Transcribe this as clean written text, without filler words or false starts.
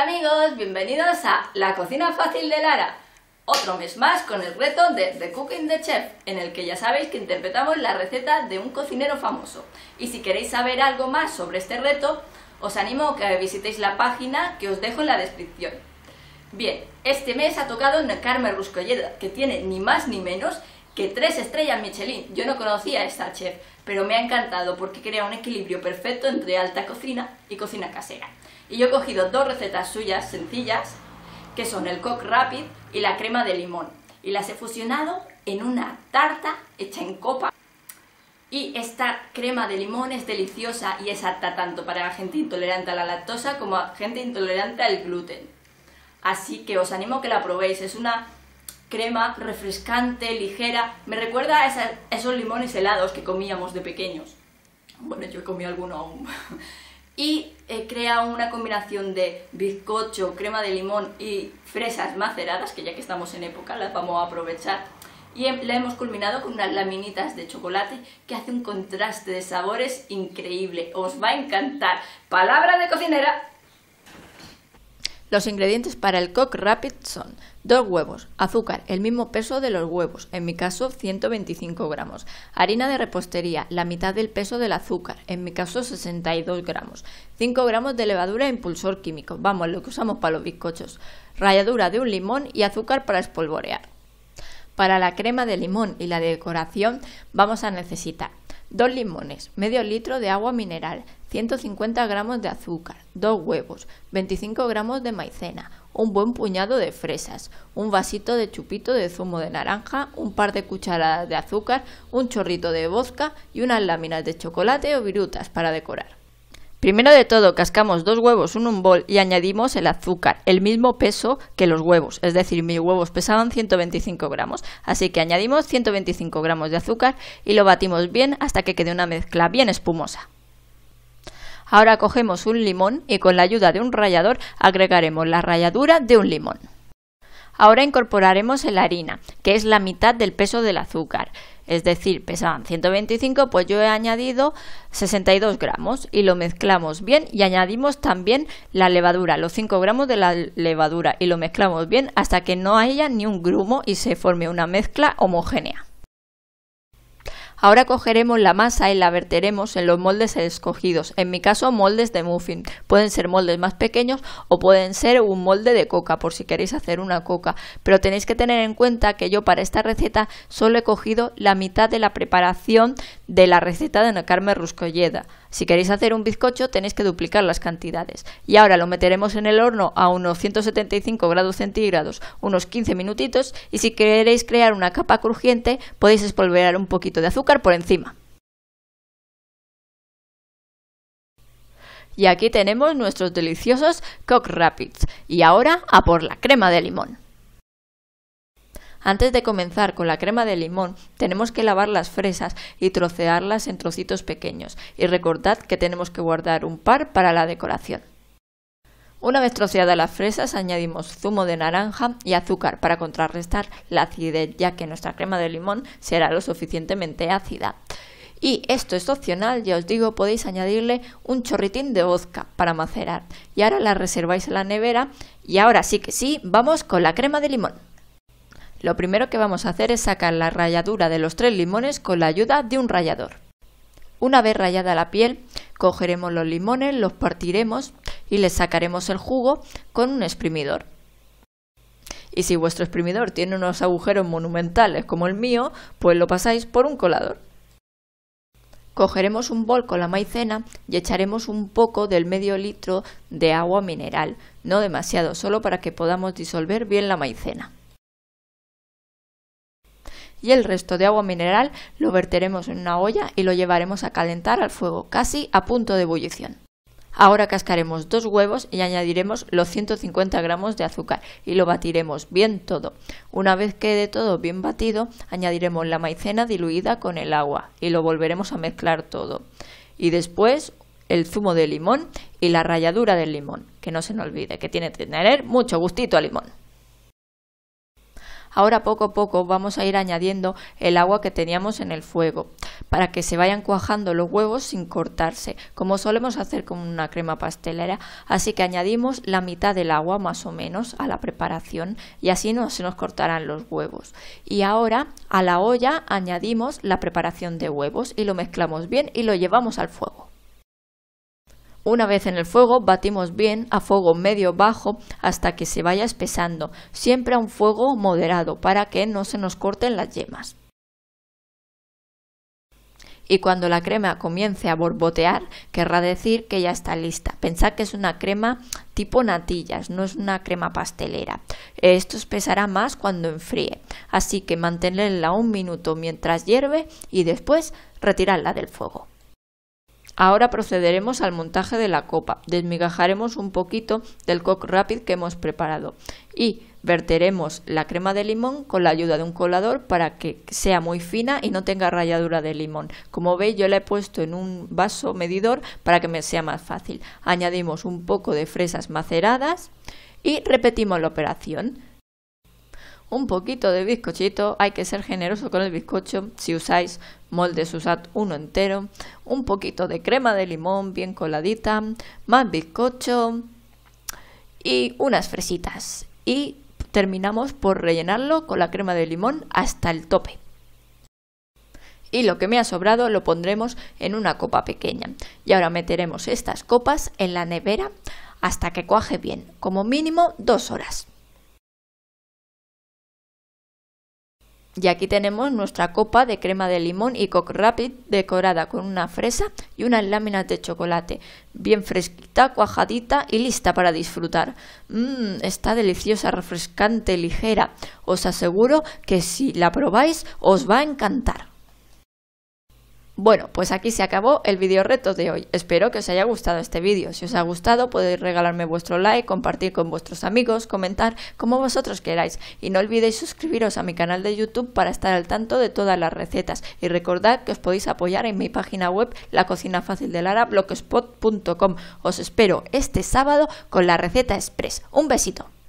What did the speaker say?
Hola amigos, bienvenidos a La Cocina Fácil de Lara. Otro mes más con el reto de The Cooking the Chef, en el que ya sabéis que interpretamos la receta de un cocinero famoso. Y si queréis saber algo más sobre este reto, os animo a que visitéis la página que os dejo en la descripción. Bien, este mes ha tocado Carme Ruscolleda, que tiene ni más ni menos que 3 estrellas Michelin. Yo no conocía a esta chef, pero me ha encantado porque crea un equilibrio perfecto entre alta cocina y cocina casera. Y yo he cogido 2 recetas suyas sencillas, que son el coq rapid y la crema de limón, y las he fusionado en una tarta hecha en copa. Y esta crema de limón es deliciosa y es apta tanto para la gente intolerante a la lactosa como a gente intolerante al gluten. Así que os animo a que la probéis. Es una crema refrescante, ligera, me recuerda a esos limones helados que comíamos de pequeños. Bueno, yo he comido alguno aún. Y crea una combinación de bizcocho, crema de limón y fresas maceradas, que ya que estamos en época las vamos a aprovechar. Y la hemos culminado con unas laminitas de chocolate que hace un contraste de sabores increíble. Os va a encantar. Palabra de cocinera. Los ingredientes para el coq rapid son 2 huevos, azúcar, el mismo peso de los huevos, en mi caso 125 gramos, harina de repostería, la mitad del peso del azúcar, en mi caso 62 gramos, 5 gramos de levadura e impulsor químico, vamos, lo que usamos para los bizcochos, ralladura de un limón y azúcar para espolvorear. Para la crema de limón y la decoración vamos a necesitar 2 limones, medio litro de agua mineral, 150 gramos de azúcar, 2 huevos, 25 gramos de maicena, un buen puñado de fresas, un vasito de chupito de zumo de naranja, un par de cucharadas de azúcar, un chorrito de vodka y unas láminas de chocolate o virutas para decorar. Primero de todo, cascamos 2 huevos en un bol y añadimos el azúcar, el mismo peso que los huevos, es decir, mis huevos pesaban 125 gramos, así que añadimos 125 gramos de azúcar y lo batimos bien hasta que quede una mezcla bien espumosa. Ahora cogemos un limón y con la ayuda de un rallador agregaremos la ralladura de un limón. Ahora incorporaremos la harina, que es la mitad del peso del azúcar. Es decir, pesaban 125, pues yo he añadido 62 gramos y lo mezclamos bien y añadimos también la levadura, los 5 gramos de la levadura y lo mezclamos bien hasta que no haya ni un grumo y se forme una mezcla homogénea. Ahora cogeremos la masa y la verteremos en los moldes escogidos, en mi caso moldes de muffin, pueden ser moldes más pequeños o pueden ser un molde de coca por si queréis hacer una coca, pero tenéis que tener en cuenta que yo para esta receta solo he cogido la mitad de la preparación de la receta de Carme Ruscolleda. Si queréis hacer un bizcocho tenéis que duplicar las cantidades. Y ahora lo meteremos en el horno a unos 175 grados centígrados, unos 15 minutitos, y si queréis crear una capa crujiente podéis espolvorear un poquito de azúcar por encima. Y aquí tenemos nuestros deliciosos coq rapids. Y ahora a por la crema de limón. Antes de comenzar con la crema de limón, tenemos que lavar las fresas y trocearlas en trocitos pequeños. Y recordad que tenemos que guardar un par para la decoración. Una vez troceadas las fresas, añadimos zumo de naranja y azúcar para contrarrestar la acidez, ya que nuestra crema de limón será lo suficientemente ácida. Y esto es opcional, ya os digo, podéis añadirle un chorritín de vodka para macerar. Y ahora la reserváis en la nevera y ahora sí que sí, vamos con la crema de limón. Lo primero que vamos a hacer es sacar la ralladura de los 3 limones con la ayuda de un rallador. Una vez rallada la piel, cogeremos los limones, los partiremos y les sacaremos el jugo con un exprimidor. Y si vuestro exprimidor tiene unos agujeros monumentales como el mío, pues lo pasáis por un colador. Cogeremos un bol con la maicena y echaremos un poco del medio litro de agua mineral, no demasiado, solo para que podamos disolver bien la maicena. Y el resto de agua mineral lo verteremos en una olla y lo llevaremos a calentar al fuego, casi a punto de ebullición. Ahora cascaremos 2 huevos y añadiremos los 150 gramos de azúcar y lo batiremos bien todo. Una vez quede todo bien batido, añadiremos la maicena diluida con el agua y lo volveremos a mezclar todo. Y después el zumo de limón y la ralladura del limón, que no se nos olvide que tiene que tener mucho gustito a limón. Ahora poco a poco vamos a ir añadiendo el agua que teníamos en el fuego. para que se vayan cuajando los huevos sin cortarse, como solemos hacer con una crema pastelera. Así que añadimos la mitad del agua más o menos a la preparación y así no se nos cortarán los huevos. Y ahora a la olla añadimos la preparación de huevos y lo mezclamos bien y lo llevamos al fuego. Una vez en el fuego, batimos bien a fuego medio bajo hasta que se vaya espesando, siempre a un fuego moderado para que no se nos corten las yemas. Y cuando la crema comience a borbotear, querrá decir que ya está lista. Pensad que es una crema tipo natillas, no es una crema pastelera. Esto espesará más cuando enfríe, así que mantenerla un minuto mientras hierve y después retirarla del fuego. Ahora procederemos al montaje de la copa. Desmigajaremos un poquito del Coke Rapid que hemos preparado y verteremos la crema de limón con la ayuda de un colador para que sea muy fina y no tenga ralladura de limón. Como veis, yo la he puesto en un vaso medidor para que me sea más fácil. Añadimos un poco de fresas maceradas y repetimos la operación. Un poquito de bizcochito, hay que ser generoso con el bizcocho, si usáis moldes usad uno entero, un poquito de crema de limón bien coladita, más bizcocho y unas fresitas. Y terminamos por rellenarlo con la crema de limón hasta el tope. Y lo que me ha sobrado lo pondremos en una copa pequeña. Y ahora meteremos estas copas en la nevera hasta que cuaje bien, como mínimo 2 horas. Y aquí tenemos nuestra copa de crema de limón y Coke Rapid decorada con una fresa y unas láminas de chocolate, bien fresquita, cuajadita y lista para disfrutar. Está deliciosa, refrescante, ligera. Os aseguro que si la probáis os va a encantar. Bueno, pues aquí se acabó el vídeo reto de hoy. Espero que os haya gustado este vídeo. Si os ha gustado podéis regalarme vuestro like, compartir con vuestros amigos, comentar como vosotros queráis. Y no olvidéis suscribiros a mi canal de YouTube para estar al tanto de todas las recetas. Y recordad que os podéis apoyar en mi página web, La Cocina Fácil de Lara, blogspot.com. Os espero este sábado con la receta express. Un besito.